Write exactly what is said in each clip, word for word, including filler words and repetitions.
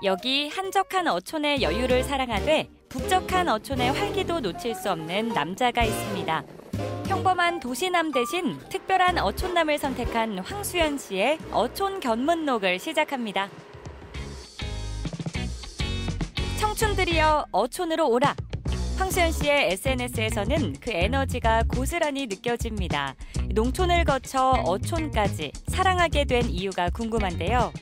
여기 한적한 어촌의 여유를 사랑하되 북적한 어촌의 활기도 놓칠 수 없는 남자가 있습니다. 평범한 도시남 대신 특별한 어촌남을 선택한 황수연 씨의 어촌 견문록을 시작합니다. 청춘들이여 어촌으로 오라. 황수연 씨의 에스엔에스에서는 그 에너지가 고스란히 느껴집니다. 농촌을 거쳐 어촌까지 사랑하게 된 이유가 궁금한데요.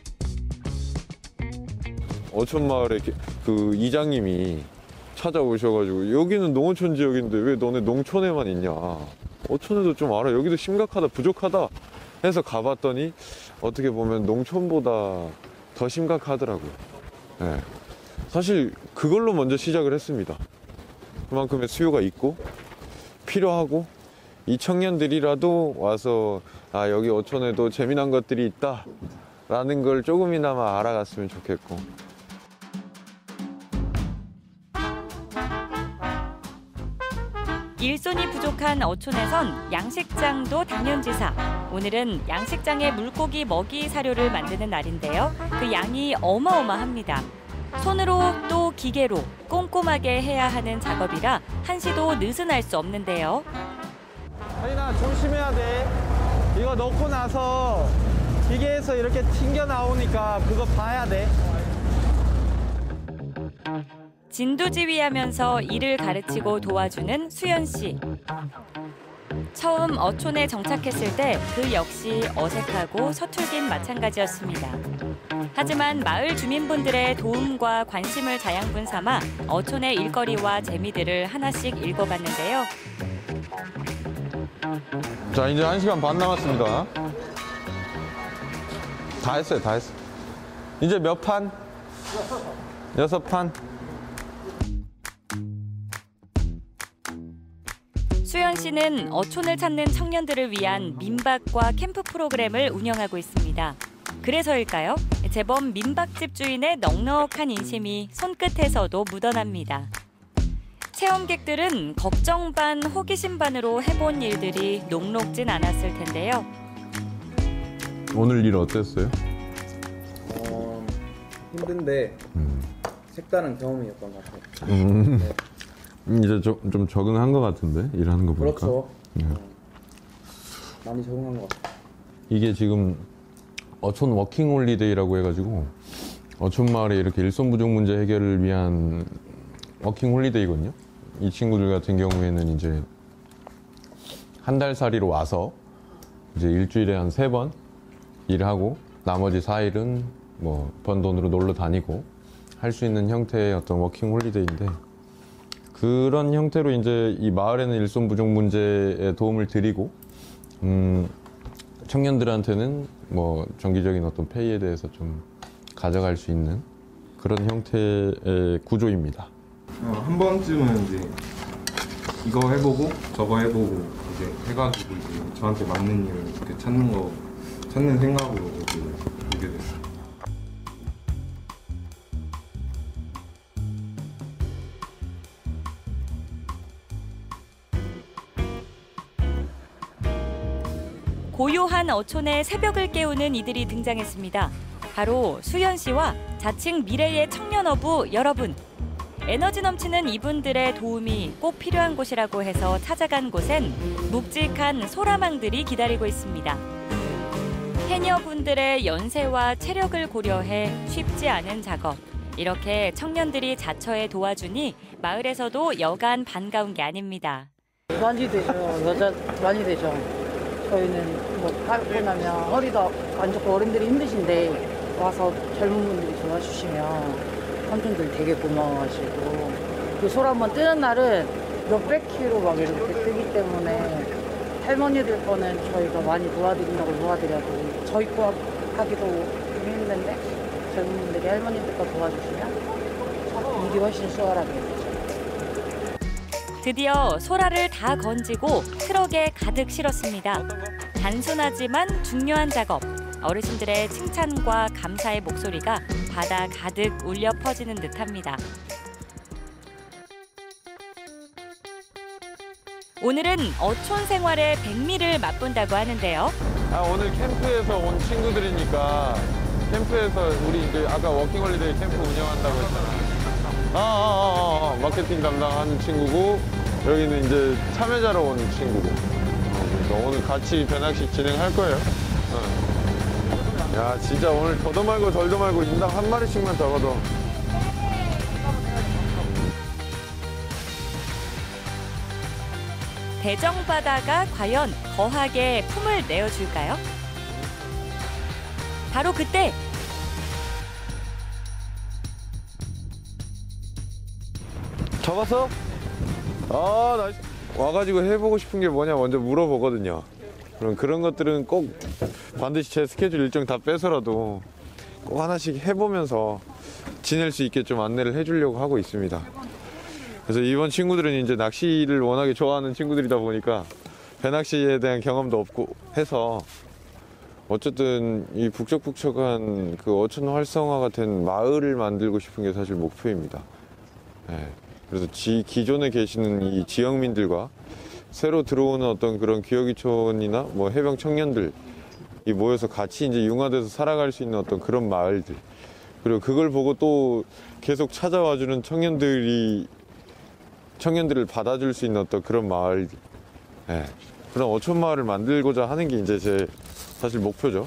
어촌 마을에 그 이장님이 찾아오셔가지고 여기는 농어촌 지역인데 왜 너네 농촌에만 있냐. 어촌에도 좀 알아. 여기도 심각하다, 부족하다 해서 가봤더니 어떻게 보면 농촌보다 더 심각하더라고요. 네. 사실 그걸로 먼저 시작을 했습니다. 그만큼의 수요가 있고 필요하고 이 청년들이라도 와서 아 여기 어촌에도 재미난 것들이 있다라는 걸 조금이나마 알아갔으면 좋겠고. 일손이 부족한 어촌에선 양식장도 당연지사. 오늘은 양식장에 물고기 먹이 사료를 만드는 날인데요. 그 양이 어마어마합니다. 손으로 또 기계로 꼼꼼하게 해야 하는 작업이라 한시도 느슨할 수 없는데요. 혜인아 조심해야 돼. 이거 넣고 나서 기계에서 이렇게 튕겨 나오니까 그거 봐야 돼. 진두지휘하면서 일을 가르치고 도와주는 수연 씨. 처음 어촌에 정착했을 때 그 역시 어색하고 서툴긴 마찬가지였습니다. 하지만 마을 주민분들의 도움과 관심을 자양분 삼아 어촌의 일거리와 재미들을 하나씩 읽어봤는데요. 자, 이제 한 시간 반 남았습니다. 다 했어요, 다 했어요. 이제 몇 판? 여섯 판? 수연 씨는 어촌을 찾는 청년들을 위한 민박과 캠프 프로그램을 운영하고 있습니다. 그래서일까요? 제법 민박집 주인의 넉넉한 인심이 손끝에서도 묻어납니다. 체험객들은 걱정 반 호기심 반으로 해본 일들이 녹록진 않았을 텐데요. 오늘 일 어땠어요? 어, 힘든데 음. 색다른 경험이었던 것 같아요. 음. 네. 이제 좀, 좀 적응한 것 같은데 일하는 거 보니까. 그렇죠. 네. 어, 많이 적응한 것 같아요. 이게 지금 어촌 워킹 홀리데이라고 해가지고 어촌 마을에 이렇게 일손 부족 문제 해결을 위한 워킹 홀리데이거든요. 이 친구들 같은 경우에는 이제 한 달 살이로 와서 이제 일주일에 한 세 번 일하고 나머지 사 일은 뭐 번 돈으로 놀러 다니고 할 수 있는 형태의 어떤 워킹 홀리데이인데, 그런 형태로 이제 이 마을에는 일손 부족 문제에 도움을 드리고, 음, 청년들한테는 뭐 정기적인 어떤 페이에 대해서 좀 가져갈 수 있는 그런 형태의 구조입니다. 어, 한 번쯤은 이제 이거 해보고 저거 해보고 이제 해가지고 이제 저한테 맞는 일을 이렇게 찾는 거 찾는 생각으로 이렇게 오게 됐어요. 고요한 어촌의 새벽을 깨우는 이들이 등장했습니다. 바로 수연 씨와 자칭 미래의 청년어부 여러분. 에너지 넘치는 이분들의 도움이 꼭 필요한 곳이라고 해서 찾아간 곳엔 묵직한 소라망들이 기다리고 있습니다. 해녀분들의 연세와 체력을 고려해 쉽지 않은 작업. 이렇게 청년들이 자처에 도와주니 마을에서도 여간 반가운 게 아닙니다. 많이 되죠. 여자 많이 되죠. 저희는 뭐 하고 나면 허리도 안 좋고 어른들이 힘드신데 와서 젊은 분들이 도와주시면 삼촌들 되게 고마워하시고, 그 소라 한번 뜨는 날은 몇백 킬로 막 이렇게 뜨기 때문에 할머니들 거는 저희가 많이 도와드린다고 도와드려도 저희 거 하기도 좀 힘든데 젊은 분들이 할머니들 거 도와주시면 일이 훨씬 수월하게 되죠. 드디어 소라를 다 건지고 트럭에 가득 실었습니다. 단순하지만 중요한 작업. 어르신들의 칭찬과 감사의 목소리가 바다 가득 울려 퍼지는 듯합니다. 오늘은 어촌 생활의 백미를 맛본다고 하는데요. 아, 오늘 캠프에서 온 친구들이니까 캠프에서 우리 이제 아까 워킹홀리데이 캠프 운영한다고 했잖아. 아, 아, 아, 아, 마케팅 담당하는 친구고 여기는 이제 참여자로 온 친구고. 어, 그러니까 오늘 같이 배낚시 진행할 거예요. 어. 야, 진짜 오늘 더도 말고 덜도 말고 인당 한 마리씩만 잡아도. 대정바다가 과연 거하게 품을 내어줄까요? 바로 그때 잡았어? 아, 나 와가지고 해보고 싶은 게 뭐냐 먼저 물어보거든요. 그럼 그런 것들은 꼭 반드시 제 스케줄 일정 다 빼서라도 꼭 하나씩 해보면서 지낼 수 있게 좀 안내를 해주려고 하고 있습니다. 그래서 이번 친구들은 이제 낚시를 워낙에 좋아하는 친구들이다 보니까 배낚시에 대한 경험도 없고 해서 어쨌든 이 북적북적한 그 어촌 활성화가 된 마을을 만들고 싶은 게 사실 목표입니다. 네. 그래서 지, 기존에 계시는 이 지역민들과 새로 들어오는 어떤 그런 기어기촌이나 뭐 해병 청년들 이 모여서 같이 이제 융화돼서 살아갈 수 있는 어떤 그런 마을들, 그리고 그걸 보고 또 계속 찾아와주는 청년들이 청년들을 받아줄 수 있는 어떤 그런 마을들, 네. 그런 어촌 마을을 만들고자 하는 게 이제 제 사실 목표죠.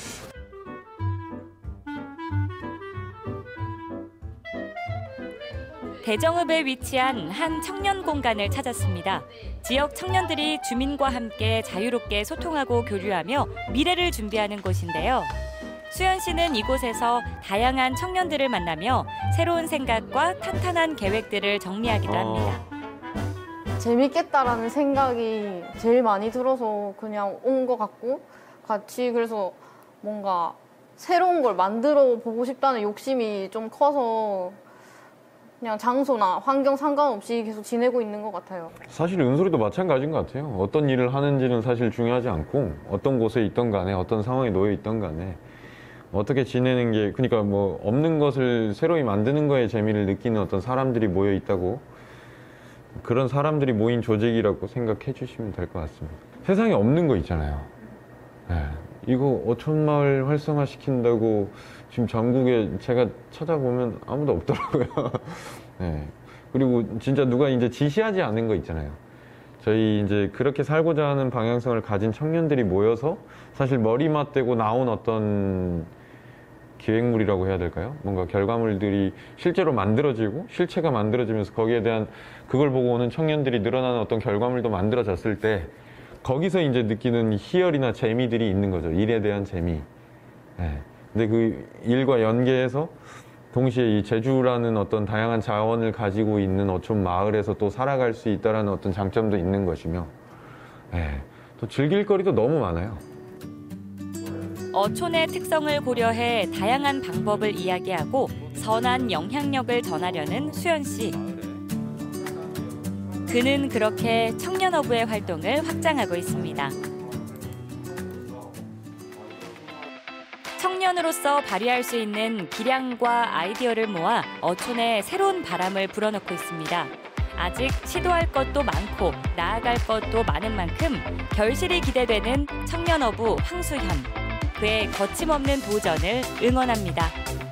대정읍에 위치한 한 청년 공간을 찾았습니다. 지역 청년들이 주민과 함께 자유롭게 소통하고 교류하며 미래를 준비하는 곳인데요. 수연 씨는 이곳에서 다양한 청년들을 만나며 새로운 생각과 탄탄한 계획들을 정리하기도 합니다. 재밌겠다라는 생각이 제일 많이 들어서 그냥 온 것 같고, 같이 그래서 뭔가 새로운 걸 만들어 보고 싶다는 욕심이 좀 커서 그냥 장소나 환경 상관없이 계속 지내고 있는 것 같아요. 사실 은솔이도 마찬가지인 것 같아요. 어떤 일을 하는지는 사실 중요하지 않고 어떤 곳에 있던 간에 어떤 상황에 놓여 있던 간에 어떻게 지내는 게, 그러니까 뭐 없는 것을 새로이 만드는 거에 재미를 느끼는 어떤 사람들이 모여 있다고, 그런 사람들이 모인 조직이라고 생각해 주시면 될 것 같습니다. 세상에 없는 거 있잖아요. 네. 이거 어촌마을 활성화 시킨다고 지금 전국에 제가 찾아보면 아무도 없더라고요. 네. 그리고 진짜 누가 이제 지시하지 않은 거 있잖아요. 저희 이제 그렇게 살고자 하는 방향성을 가진 청년들이 모여서 사실 머리 맞대고 나온 어떤 기획물이라고 해야 될까요? 뭔가 결과물들이 실제로 만들어지고 실체가 만들어지면서 거기에 대한 그걸 보고 오는 청년들이 늘어나는 어떤 결과물도 만들어졌을 때 거기서 이제 느끼는 희열이나 재미들이 있는 거죠. 일에 대한 재미. 네. 근데 그 일과 연계해서 동시에 이 제주라는 어떤 다양한 자원을 가지고 있는 어촌 마을에서 또 살아갈 수 있다는 어떤 장점도 있는 것이며, 네. 또 즐길 거리도 너무 많아요. 어촌의 특성을 고려해 다양한 방법을 이야기하고 선한 영향력을 전하려는 수연 씨. 그는 그렇게 청년어부의 활동을 확장하고 있습니다. 청년으로서 발휘할 수 있는 기량과 아이디어를 모아 어촌에 새로운 바람을 불어넣고 있습니다. 아직 시도할 것도 많고 나아갈 것도 많은 만큼 결실이 기대되는 청년어부 황수현. 그의 거침없는 도전을 응원합니다.